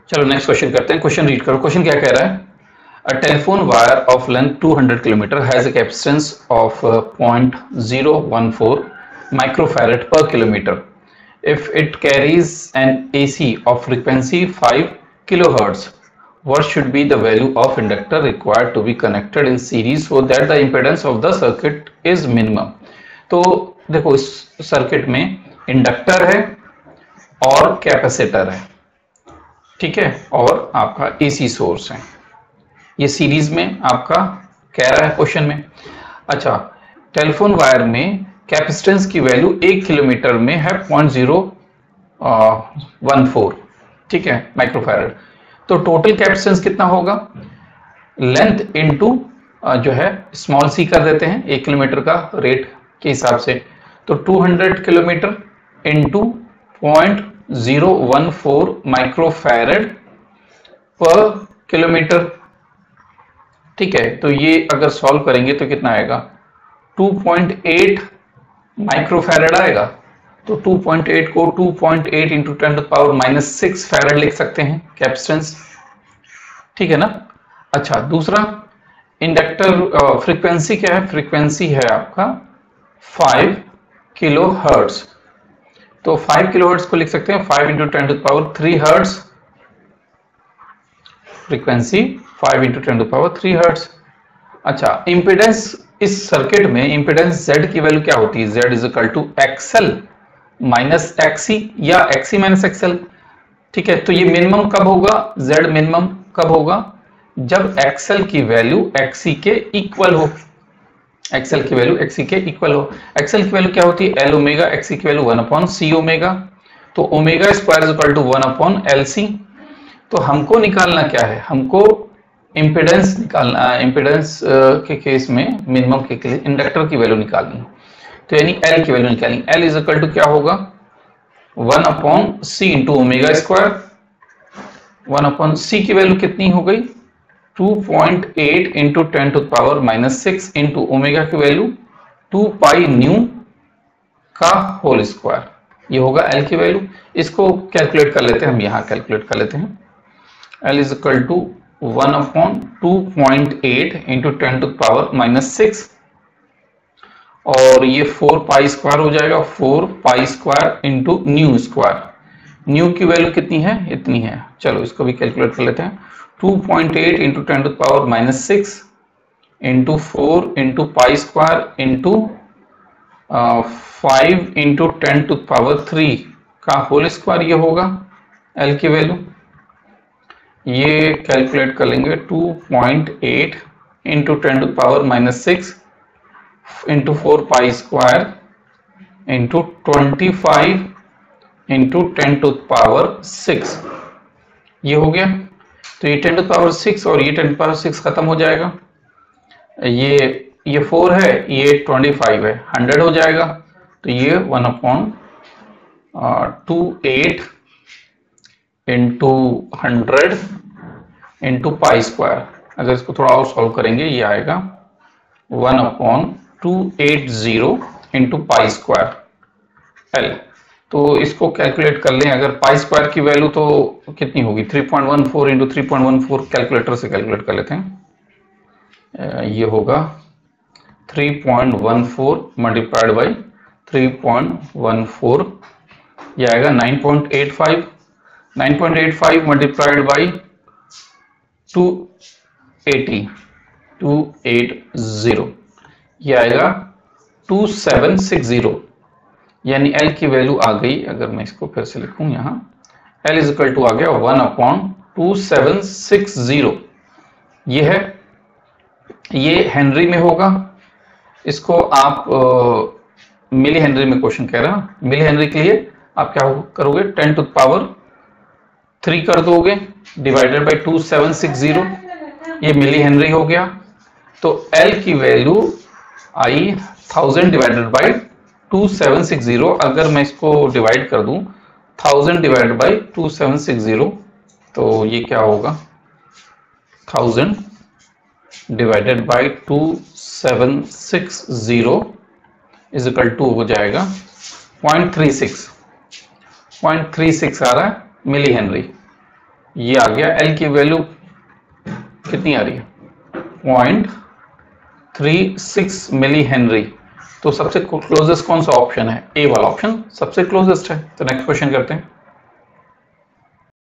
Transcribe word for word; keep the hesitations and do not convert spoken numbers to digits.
चलो next question करते हैं। क्वेश्चन रीड करो। क्वेश्चन क्या कह रहा है? A telephone wire of length two hundred kilometer has a capacitance of zero point zero one four microfarad per kilometer. If it carries an A C of frequency five kilohertz, what should be the value of inductor required to be connected in series so that the impedance of the circuit is minimum? तो देखो इस circuit में inductor है और capacitor है, ठीक है, और आपका एसी सोर्स है। ये सीरीज में आपका कह रहा है क्वेश्चन में। अच्छा, टेलीफोन वायर में कैपेसिटेंस की वैल्यू एक किलोमीटर में है पॉइंट जीरो वन फोर, ठीक है, माइक्रोफैरड। तो टोटल कैपेसिटेंस कितना होगा? लेंथ इनटू जो है स्मॉल सी कर देते हैं, एक किलोमीटर का रेट के हिसाब से। तो two hundred kilometer into point zero one four microfarad per kilometer, ठीक है। तो ये अगर सॉल्व करेंगे तो कितना आएगा? टू पॉइंट एट माइक्रोफैरड आएगा। तो टू पॉइंट एट को two point eight into ten to power minus six farad लिख सकते हैं कैपेसिटेंस, ठीक है ना। अच्छा, दूसरा इंडक्टर फ्रीक्वेंसी क्या है? फ्रीक्वेंसी है आपका फाइव किलो हर्ट्ज। तो फाइव किलो हर्ट्ज को लिख सकते हैं five into ten to power three hertz, frequency five into ten to power three hertz. अच्छा, इंपेडेंस इस सर्किट में इंपेडेंस Z की वैल्यू क्या होती है? Z is equal to XL minus XC या एक्सी माइनस एक्सएल, ठीक है। तो ये मिनिमम कब होगा? Z मिनिमम कब होगा? जब एक्सएल की वैल्यू एक्सी के इक्वल हो। एक्सएल की वैल्यू एक्सी के इक्वल हो। एक्सएल की वैल्यू क्या होती है? एल ओमेगा, एक्सी की value one upon C omega. तो omega square is equal to one upon L C. तो हमको निकालना क्या है? हमको इंपेडेंस निकालना, इंपेडेंस के केस में मिनिमम के केस इंडक्टर की वैल्यू निकालनी। तो यानी एल की वैल्यू निकालनी। एल इज इक्वल टू क्या होगा? One upon C into omega square. One upon C की वैल्यू कितनी हो गई? Two point eight into ten to power minus six into omega की वैल्यू टू पाई न्यू का होल स्क्वायर, ये होगा एल की वैल्यू। इसको कैलकुलेट कर लेते हैं हम, यहां कैलकुलेट कर लेते हैं। L is equal to one upon two point eight into ten to power minus six, और ये फोर पाई स्क्वायर हो जाएगा, four pi square into nu square. Nu की वैल्यू कितनी है? इतनी है। चलो इसको भी कैलकुलेट कर लेते हैं। Two point eight into ten to power minus six into four into pi square into five into ten to power three का होल स्क्वायर, ये होगा एल की वैल्यू। ये कैलकुलेट कर लेंगे। Two point eight into ten to power minus six into four pi square into twenty five into ten to power six, ये हो गया। तो ये टेन टू पावर सिक्स और ये टेन टू पावर सिक्स खत्म हो जाएगा। ये ये फोर है, ये ट्वेंटी फाइव है, हंड्रेड हो जाएगा। तो ये one upon two eight into hundred into pi square. अगर इसको थोड़ा और सॉल्व करेंगे, ये आएगा one upon two eight zero into pi square L. तो इसको कैलकुलेट कर लें। अगर पाई स्क्वायर की वैल्यू तो कितनी होगी? Three point one four into three point one four, calculator से कैलकुलेट कर लेते हैं। ये होगा three point one four multiplied by three point one four, ये आएगा nine point eight five. Nine point eight five multiplied by two eighty, two eight zero, ये आएगा टू सेवन सिक्स जीरो। यानी L की वैल्यू आ गई। अगर मैं इसको फिर से लिखूं यहां, L इज इक्वल टू आ गया one upon two seven six zero. ये है, ये हेनरी में होगा। इसको आप मिली हेनरी में क्वेश्चन कह रहा है। मिली हेनरी के लिए आप क्या करोगे? टेन टू पावर थ्री कर दोगे divided by two seven six zero, ये मिली हेनरी हो गया। तो L की वैल्यू आई thousand divided by two seven six zero. अगर मैं इसको डिवाइड कर दूं thousand divided by two seven six zero, तो ये क्या होगा? Thousand divided by two seven six zero is equal to हो जाएगा point three six. Point three six आ रहा है मिली हेनरी। ये आ गया, एल की वैल्यू कितनी आ रही है, point three six milli henry. तो सबसे क्लोजेस्ट कौन सा ऑप्शन है, ए वाला ऑप्शन सबसे क्लोजेस्ट है। तो नेक्स्ट क्वेश्चन करते हैं।